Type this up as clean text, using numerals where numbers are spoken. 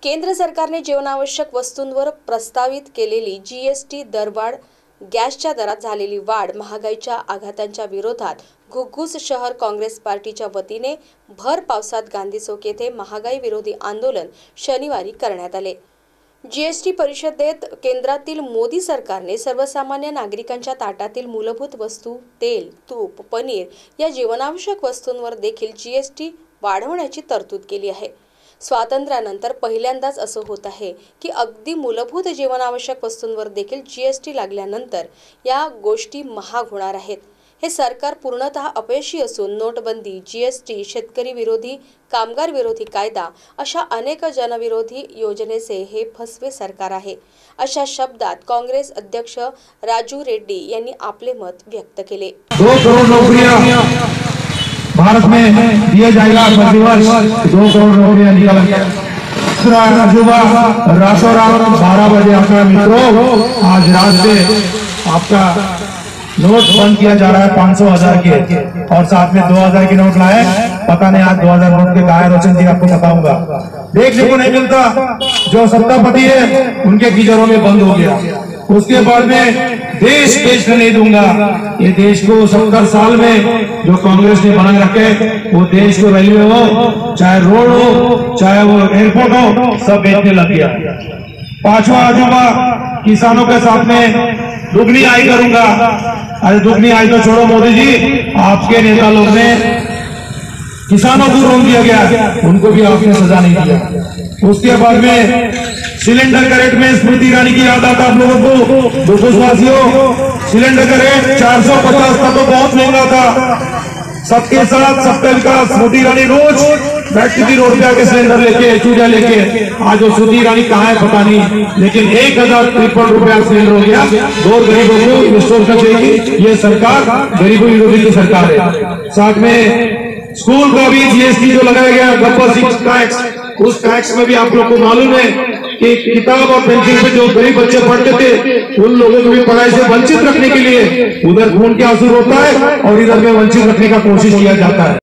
केंद्र सरकारने जीवनावश्यक वस्तूंवर प्रस्तावित केलेली जीएसटी दरवाढ, गॅसच्या दरात झालेली वाढ, महागाईच्या आघातांच्या विरोधात घुग्घुस शहर काँग्रेस पार्टीच्या वतीने भर पावसात गांधी चौक येथे महागाई विरोधी आंदोलन शनिवारी करण्यात आले। जीएसटी परिषदेत केंद्रातील मोदी सरकारने सर्वसामान्य नागरिकांच्या ताटातील मूलभूत वस्तू तेल, तूप, पनीर या जीवनावश्यक वस्तूंवर देखील जीएसटी वाढवण्याची तरतूद केली आहे। स्वातंत्र्यानंतर पहिल्यांदाच असं होत आहे की अगदी मूलभूत जीवनावश्यक वस्तूंवर देखील जीएसटी लागल्यानंतर या गोष्टी महाग होणार आहेत। हे सरकार पूर्णतः अपयशी असून नोटबंदी, जीएसटी, शेतकरी विरोधी, कामगार विरोधी कायदा अशा अनेक जनविरोधी योजनेचे हे फसवे सरकार आहे, अशा शब्दात काँग्रेस अध्यक्ष राजू रेड्डी यांनी आपले मत व्यक्त केले। 2 करोड़ नौकरियां भारत में दिया जाएगा, प्रतिवर्ष 2 करोड़ नौकरियां निकालेंगे। रातों रात 12 बजे आपका मित्रों आज रात से आपका नोट बंद किया जा रहा है 500,000 के, और साथ में 2,000 के नोट लाए। पता नहीं आज 2,000 नोट के कहा है, रोशन जी आपको बताऊंगा। देखने को नहीं मिलता, जो सत्तापति है उनके कीचड़ों में बंद हो गया। उसके बाद में देश बेचने नहीं दूंगा, ये देश को 70 साल में जो कांग्रेस ने बना रखे वो देश को रेलवे हो, चाहे रोड हो, चाहे वो एयरपोर्ट हो, सब बेचने लग गया। 5वां अजूबा किसानों के साथ में दुगनी आई करूंगा। अरे दुगनी आई तो छोड़ो मोदी जी, आपके नेता लोग ने किसानों को रोक दिया गया, उनको भी आपने सजा नहीं दिया। उसके बाद में सिलेंडर का रेट में स्मृति ईरानी की याद आता आप लोगों को, देशवासियों, सिलेंडर का रेट 450 था तो बहुत महंगा था। सबके साथ सबका विकास, स्मृति ईरानी रोज बैठती थी रोड पे आके सिलेंडर लेके, चूल्हा लेके। आज वो स्मृति ईरानी कहाँ है पता नहीं, लेकिन 1,053 रुपया सिलेंडर हो गया। और गरीबों को स्टोर कर देगी ये सरकार, गरीबों विरोधी की सरकार है। साथ में स्कूल का भी जीएसटी जो लगाया गया, गब्बर सिक्स टैक्स, उस टैक्स में भी आप लोग को मालूम है कि किताब और पेंसिल पे जो गरीब बच्चे पढ़ते थे उन लोगों को भी पढ़ाई से वंचित रखने के लिए उधर खून के आंसू होता है और इधर में वंचित रखने का कोशिश किया जाता है।